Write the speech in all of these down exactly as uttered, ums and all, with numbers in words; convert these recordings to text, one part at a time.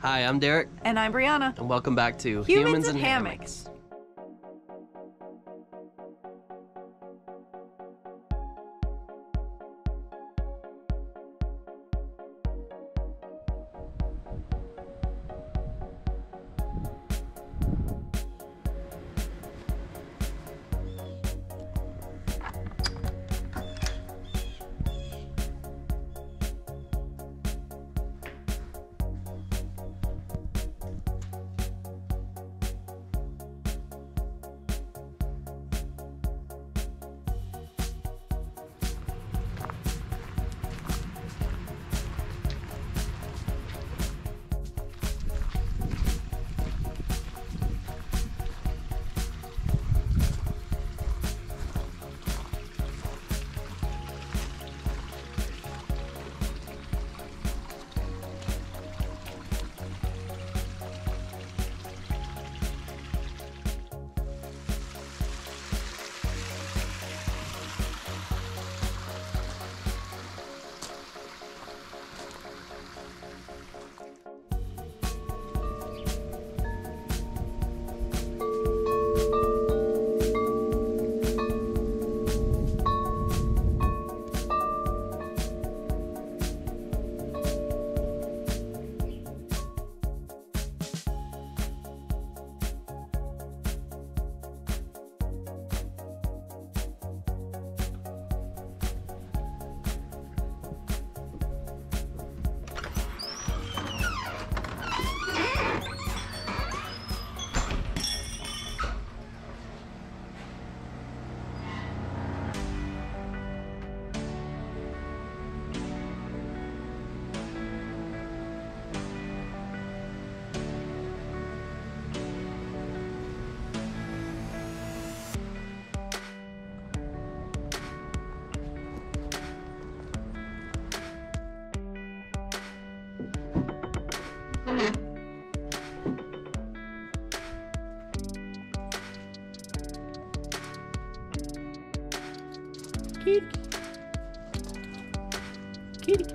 Hi, I'm Derek. And I'm Briahna. And welcome back to Humans, Humans and and Hammocks. Hammocks. Kitty. Kitty.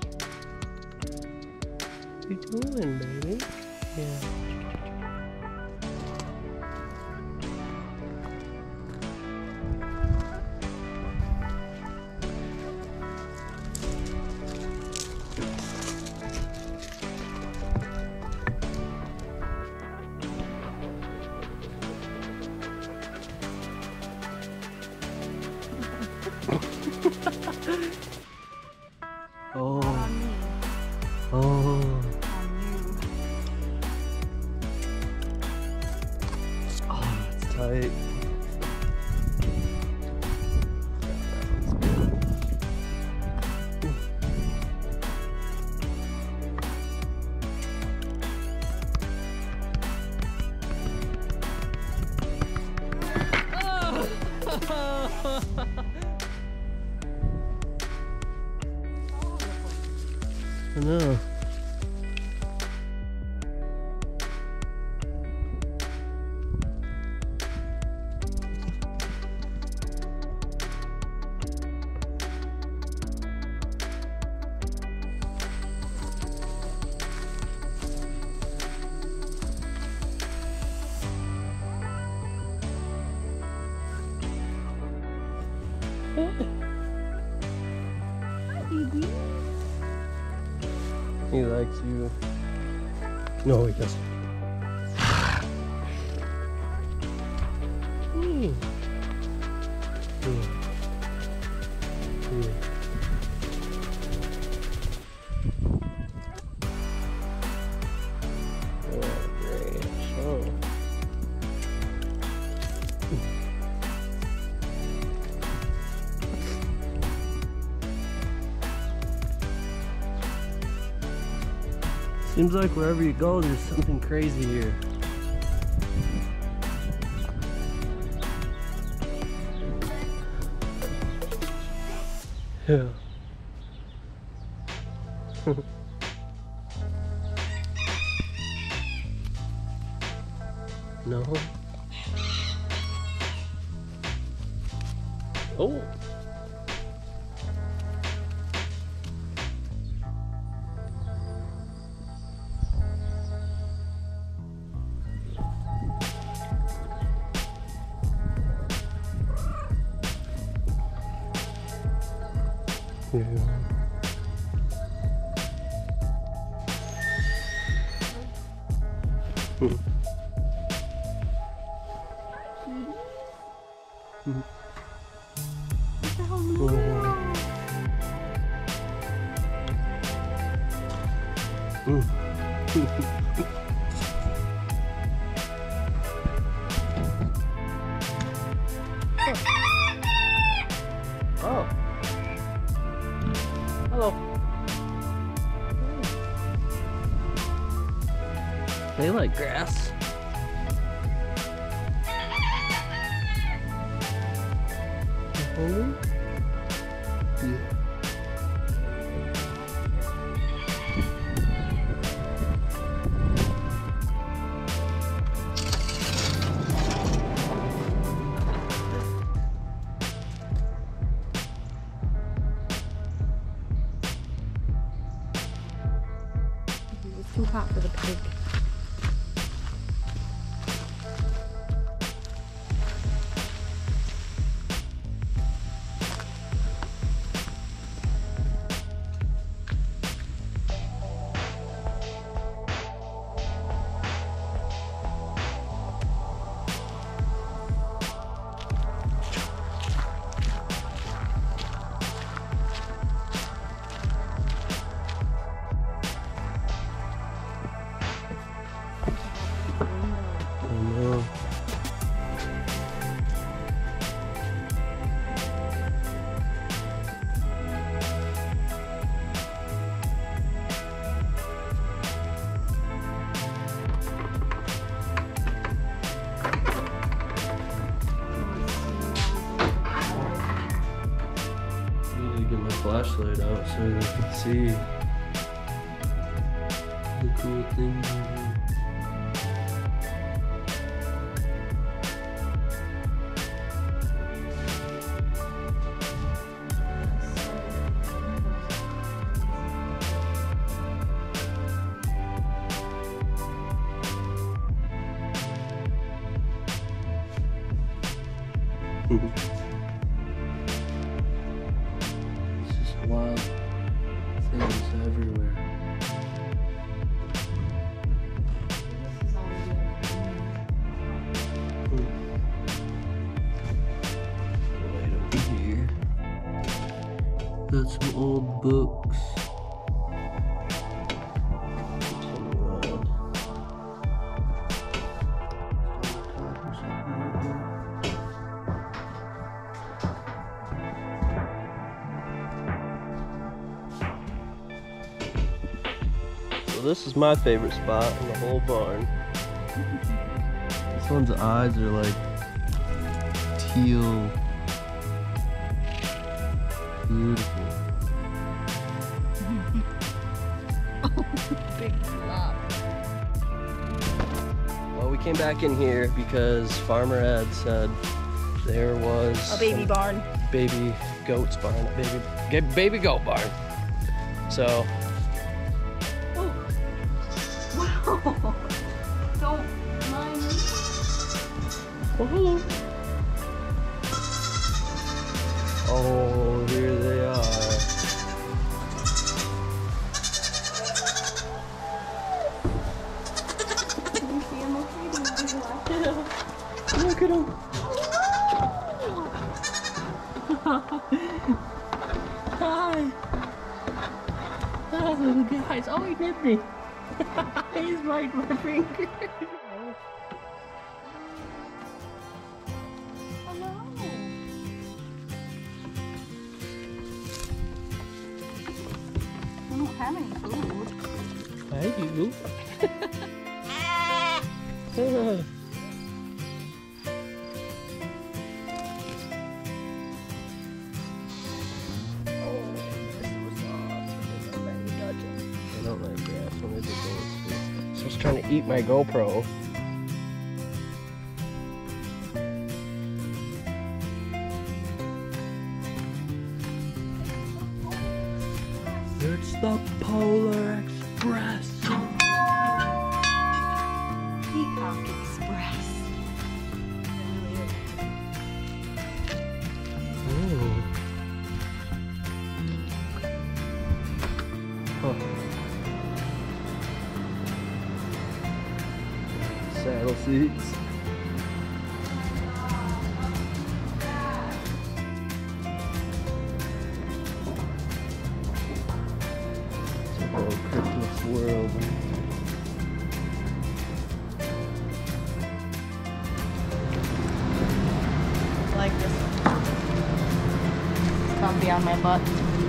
What you doing, baby? Yeah. Oh. Oh. Oh, it's tight. I know. He likes you. No, he doesn't. Mm. Yeah. Yeah. Oh, great. Oh. Seems like wherever you go, there's something crazy here. Yeah. No. Oh. Yeah. Hmm. Hmm. Mm. Oh. Hello. They like grass. Hungry? Yeah. It's too hot for the pig. Flashlight out so they can see the cool things in here. Wild things everywhere. Right over here. Got some old books. Continue on. This is my favorite spot in the whole barn. This one's eyes are like teal. Beautiful. Big flop. Well, we came back in here because Farmer Ed said there was A baby barn. Baby goats barn, a baby baby goat barn. So Wow. Don't mind me. oh, hello. Oh, here they are. Can you see him okay? Look at him. Hi. Oh, little guys. Oh, he nipped me. He's right my finger. Hello. I don't have any food. I do. I don't like grass when there's a goat. So I was trying to eat my GoPro. It's the Polar Express. Peacock Express. Oh. saddle seats. It's a whole Christmas world. I like this one. It's comfy on my butt.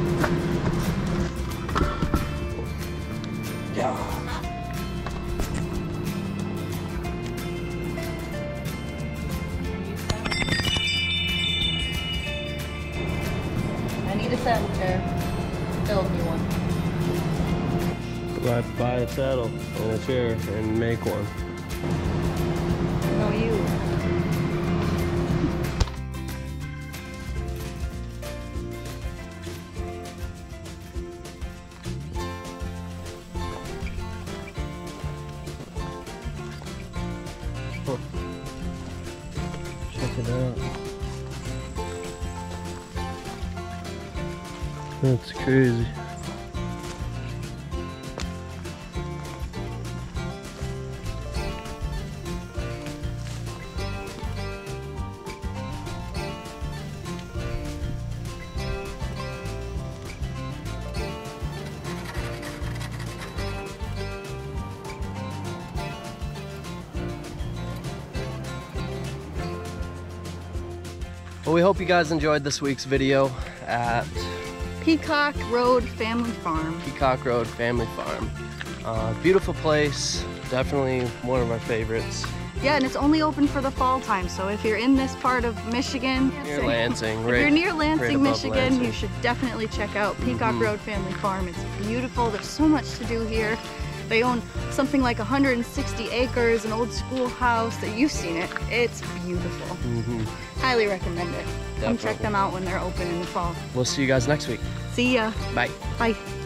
Yeah. I need a saddle chair. Build me one. Buy, buy a saddle and a chair and make one. No, you. Huh. Check it out. That's crazy. Well, we hope you guys enjoyed this week's video at Peacock Road Family Farm. Peacock Road Family Farm. Uh, beautiful place, definitely one of my favorites. Yeah, and it's only open for the fall time, so if you're in this part of Michigan, Near Lansing, if right, you're near right Lansing, above Michigan, Lansing. you should definitely check out Peacock Mhm. Road Family Farm. It's beautiful. There's so much to do here. They own something like one hundred sixty acres, an old schoolhouse. That you've seen it. It's beautiful. Mm-hmm. Highly recommend it. Come check Definitely. them out when they're open in the fall. We'll see you guys next week. See ya. Bye. Bye.